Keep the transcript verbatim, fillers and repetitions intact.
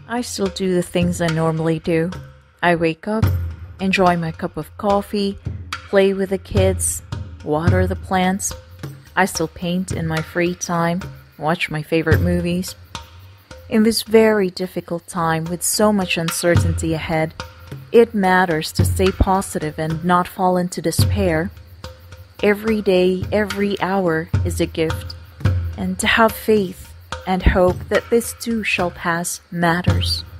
I still do the things I normally do. I wake up, enjoy my cup of coffee, play with the kids, water the plants. I still paint in my free time, watch my favorite movies. In this very difficult time with so much uncertainty ahead, it matters to stay positive and not fall into despair. Every day, every hour is a gift, and to have faith and hope that this too shall pass matters.